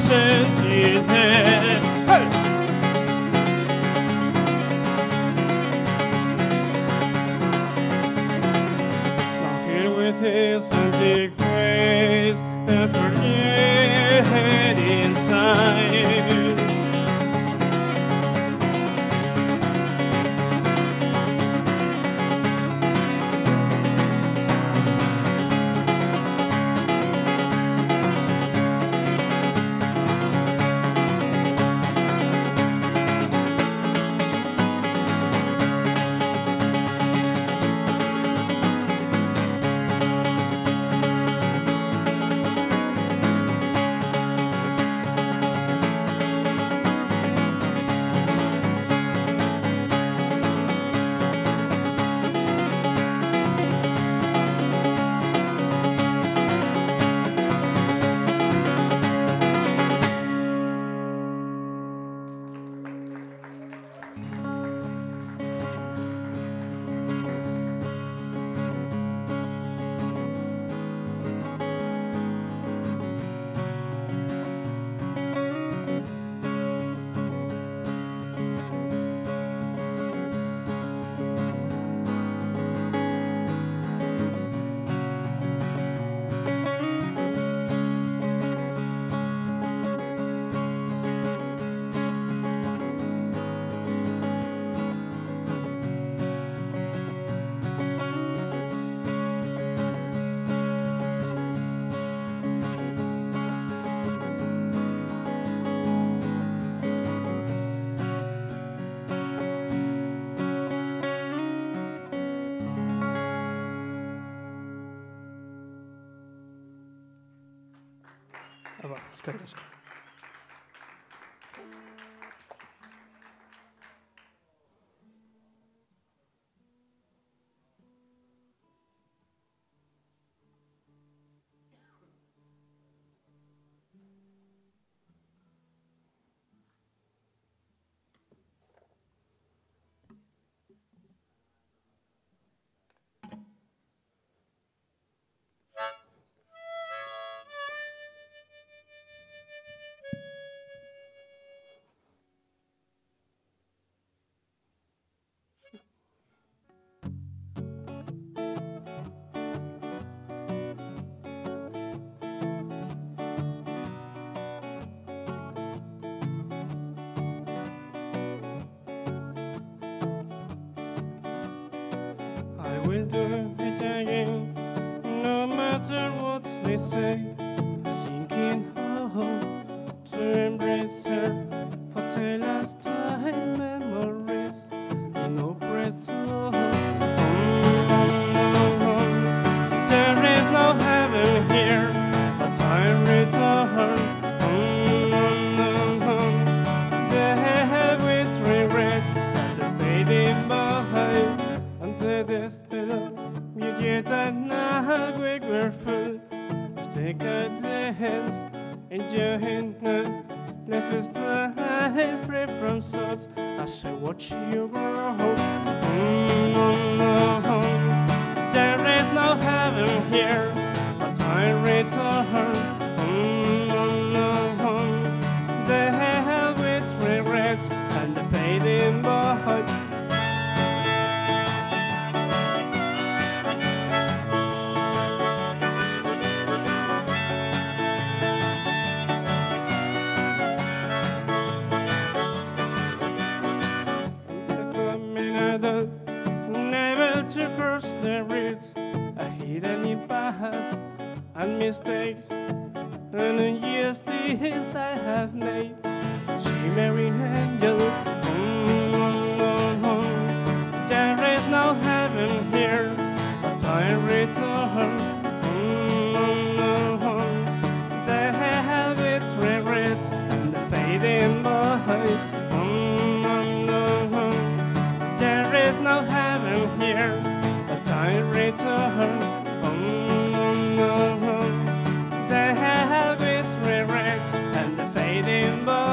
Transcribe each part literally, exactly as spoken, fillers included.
Ah bah, c'est correct, c'est correct. I will do it again, no matter what they say. Sinking home to embrace her for the last time memories in oppressed love. There is no heaven here, but I return. There with regret and the fading behind. Desperat, you get a night grateful. Take a dance, enjoying the left side, free from thoughts. As I watch you grow, mm-hmm. There is no heaven here, but I return. Mm-hmm. There with regrets and the fading behind. Never to cross the reeds, a hidden past and mistakes, and the years things I have made. Shimmering angel, mm-hmm. There is no heaven here, but I return. Mm-hmm. They have its regrets and the fading behind. There's no heaven here, but I return. Mm-hmm. They have its regrets and the fading.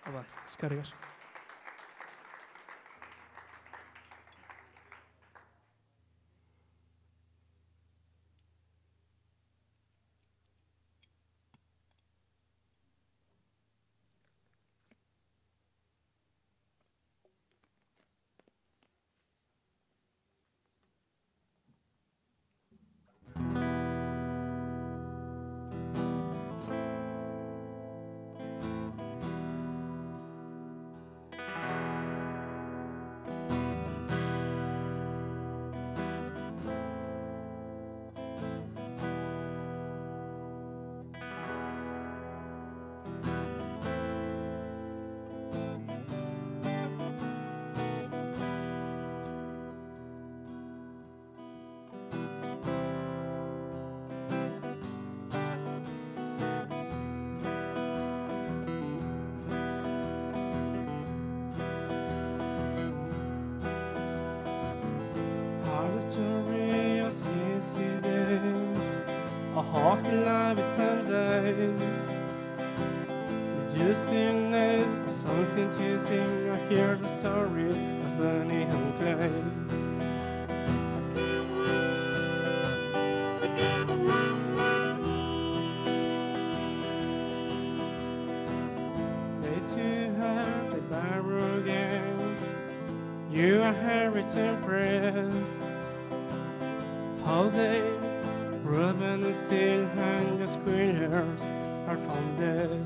Давай, скорее. Story of yesterday, a heart alive with Sunday. It's just in it, something to sing. I hear the story of Bonnie and Clyde. They two have the barrel again. You are Harriet Press. How they Ruben and still hang the squealers are found dead.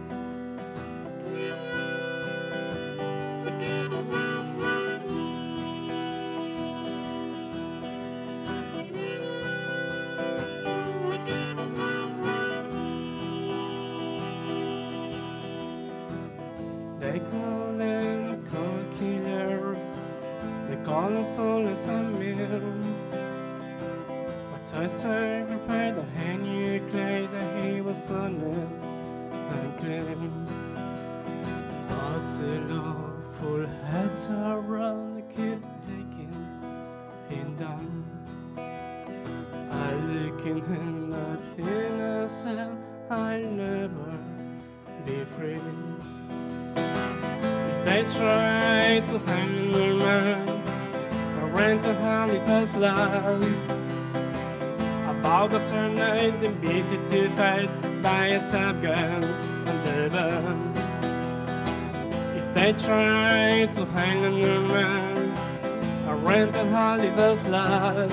They call them cold killers, they call them soulless and men. I sacrificed the hand you clay that he was honest and clean. But the lawful heads around the keep taking him down. I look in him not innocent, I'll never be free. If they try to hang me man, I rent a hand it was life. About a night, they beat it to fight by a guns and the bombs. If they try to hang on your man, I rent a Hollywood flag.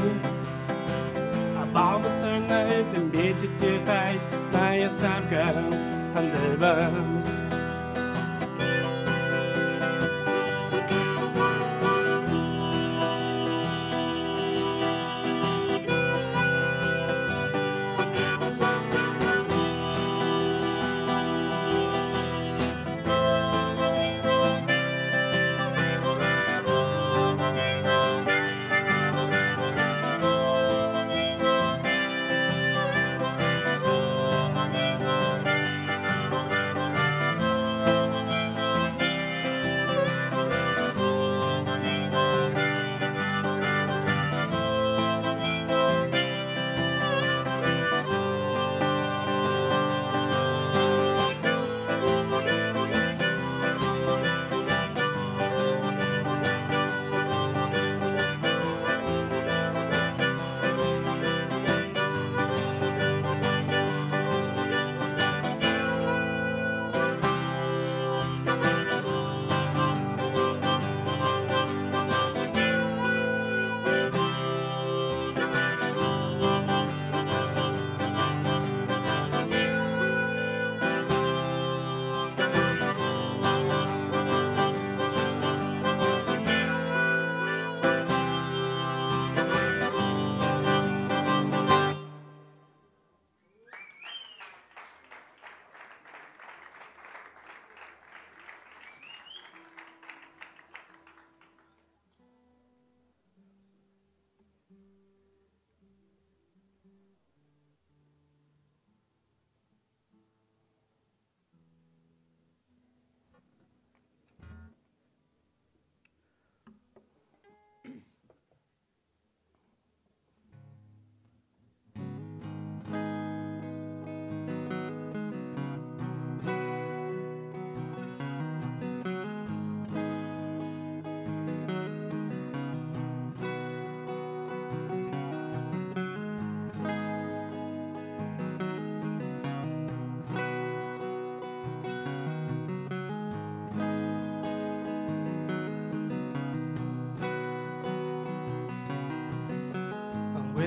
About a night, they beat it to fight by a guns and the bombs.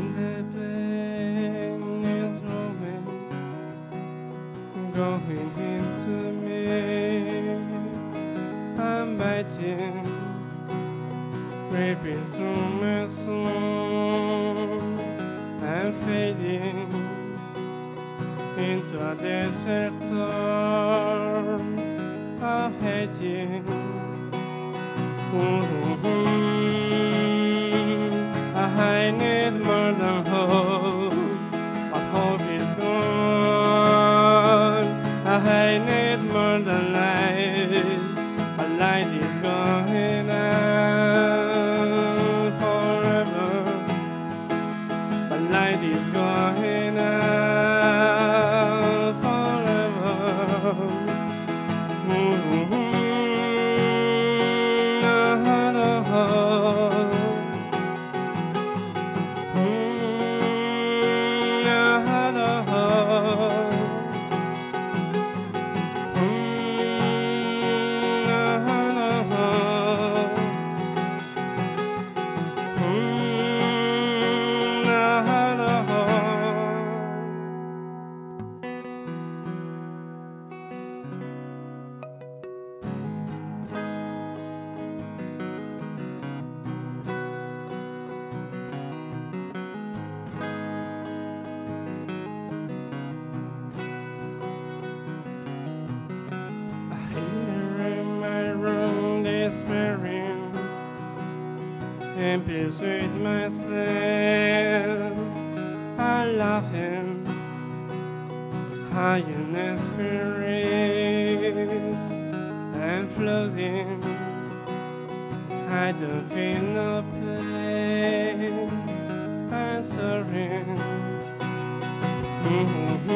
when the pain is growing, growing into me. I'm biting, ripping through my soul. I'm fading into a desert storm of hating. Mm-hmm. I need more than hope, but hope is gone. I need more than light, but light is going out forever. But light is going out forever. Mm-hmm. Despairing, in peace with myself, I love him, high in the spirit, and floating. I don't feel no pain, I'm sorry. Mm-hmm.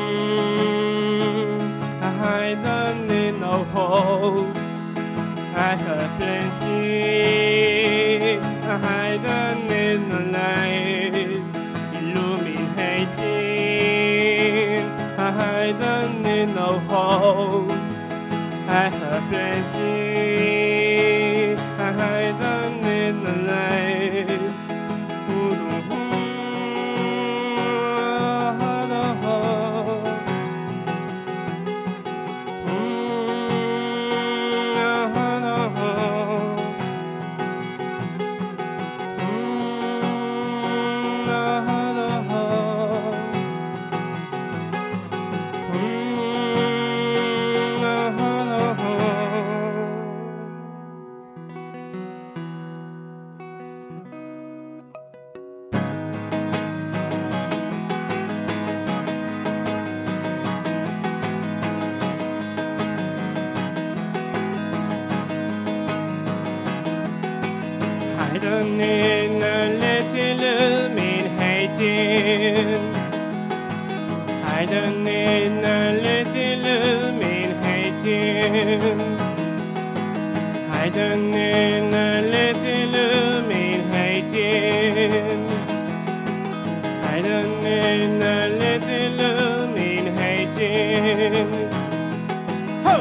I don't need no hope, I have plenty. I don't need no light illuminating. I don't need no hope, I have plenty. I don't need no light. I don't need no little illuminating. I don't need no little illuminating. I don't need no little illuminating. I don't need no little illuminating. Ho!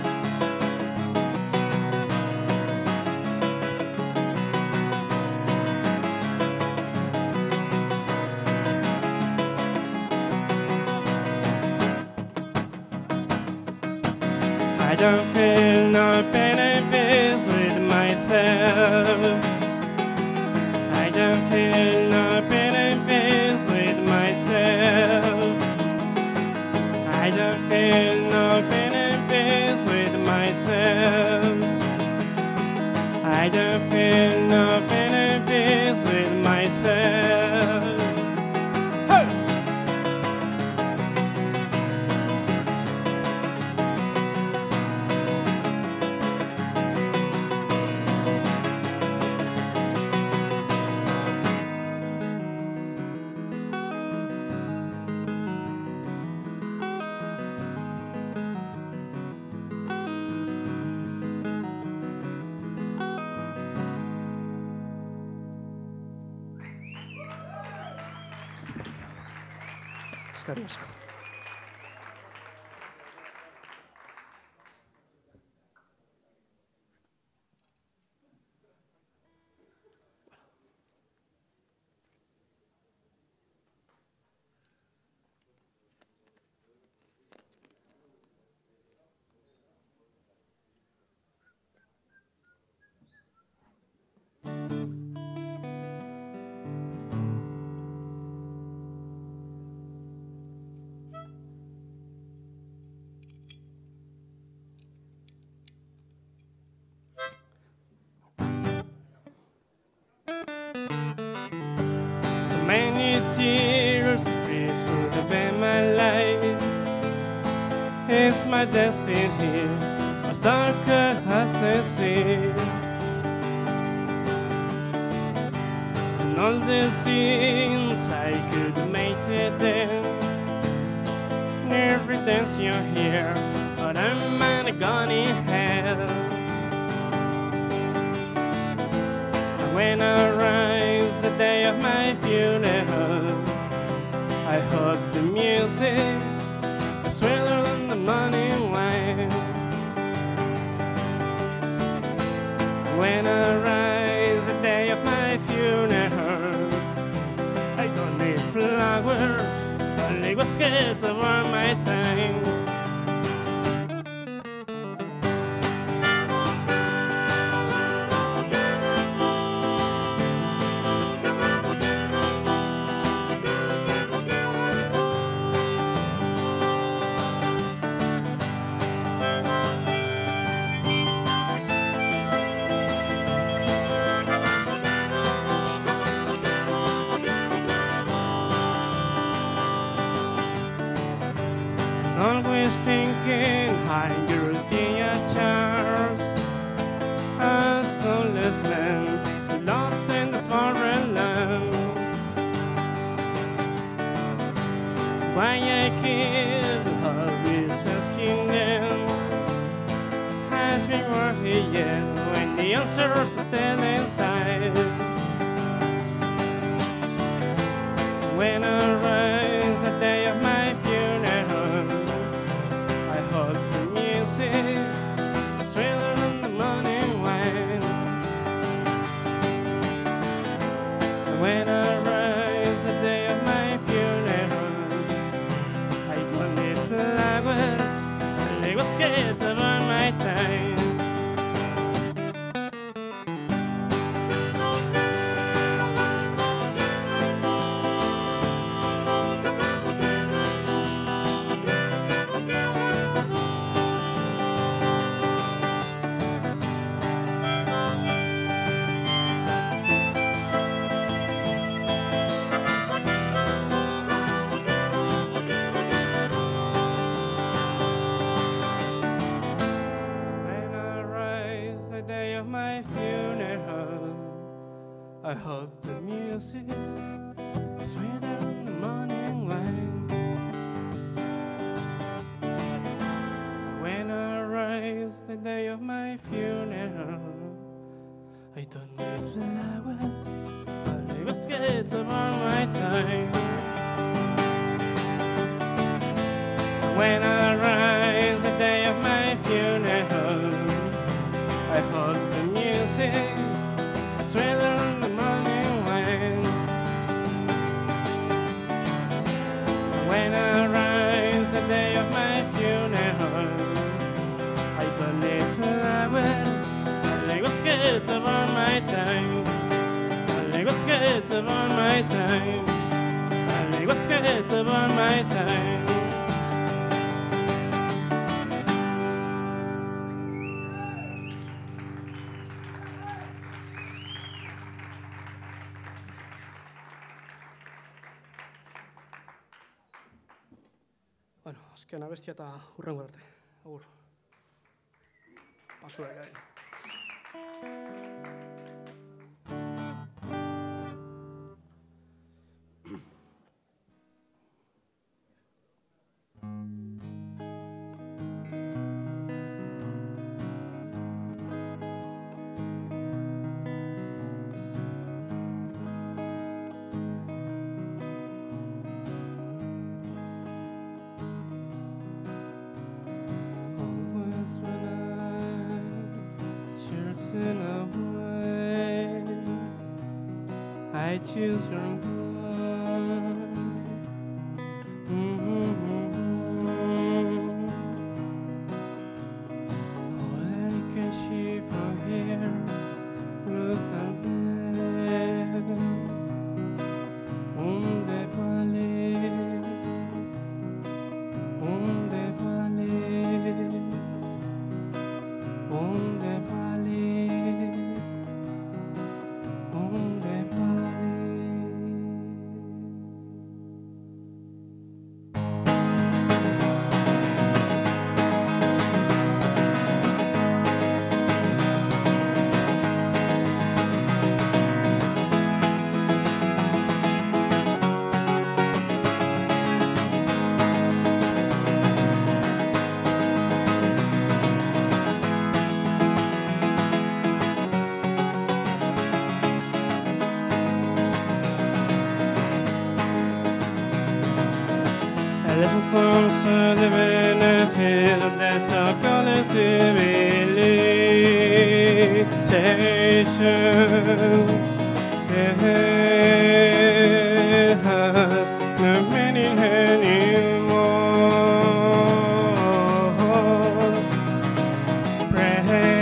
I don't feel no pain and peace with myself. I don't feel no pain and peace with myself. I don't feel no pain and peace with myself. I don't feel no pain and peace with myself. Hey! Skariusko. is my destiny, as dark as the sea. And all the sins I could have made today, every dance you hear, but I'm not gonna hell. And when arrives the day of my funeral, I hope the music is sweeter than the morning wine. When arrives the day of my funeral, I don't need flowers, only baskets to warm my time. Always thinking I'm guilty as Charles, a soulless man lost in this foreign land. Why I keep always asking them, has been worth it yet when the answers are still inside? When arrives the day of my funeral, I hope the music is sweeter than the morning wine. When arrives the day of my funeral, I don't need flowers, only baskets to burn my time. My funeral, I hope the music is sweeter than the morning wine. When arrives the day of my funeral, I don't need flowers, only baskets to burn my time. When arrives the day of my funeral, I hope the music is sweeter than the morning wine. When arrives the day of my funeral, I don't need flowers, only baskets to burn my time. Only baskets to burn my time. Only baskets to burn my time. Bueno, azken abestia eta hurrengo arte. Agur. Pasua ere. I choose from one. Mm-hmm. All I can see from here, Ruth and them. Unde vale, unde vale, unde vale. Unde vale. also the benefit of the so-called civilization. It has no meaning anymore. Pray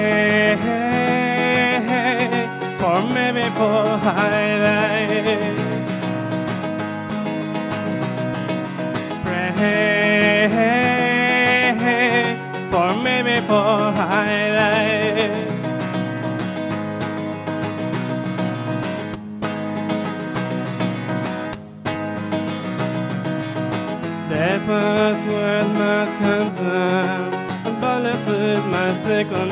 for maybe for highlight. For maybe for highlight. That was what my concern, but this is my second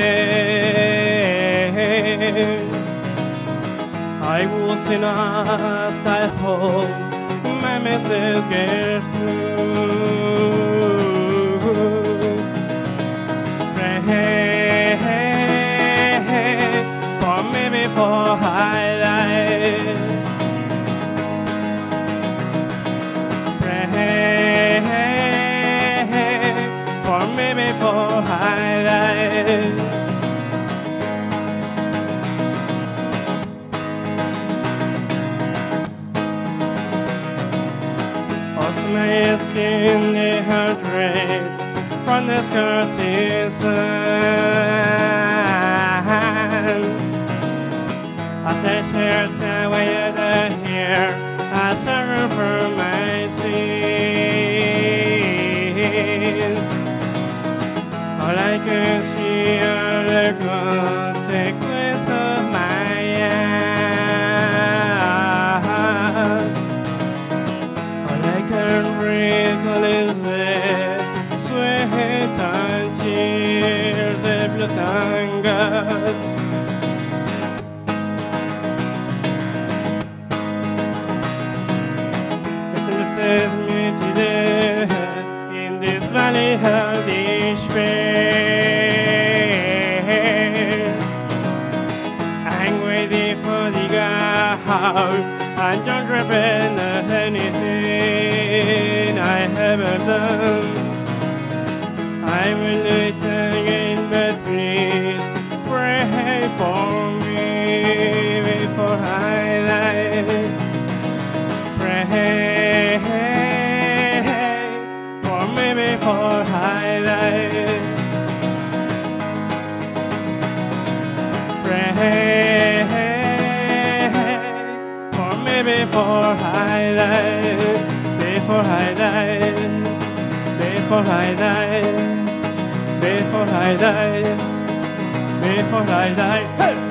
name. I was in us, I hope my message gets through. Pray for maybe for highlight. Pray for maybe for highlight. My skin, they hurt rays from the skirt's inside. As I shared some way the hair, I suffer for my sins. All I can see are the consequences of my acts. Recall is there, sweat and tears, the blood and God. Listen to me today, in this valley of despair. I'm waiting for the God, and don't repent anything I haven't done. I will do it again, but please pray for me before I die. Pray for me before I die. Pray for me before I die. Before I die, before I die, before I die, before I die. Hey!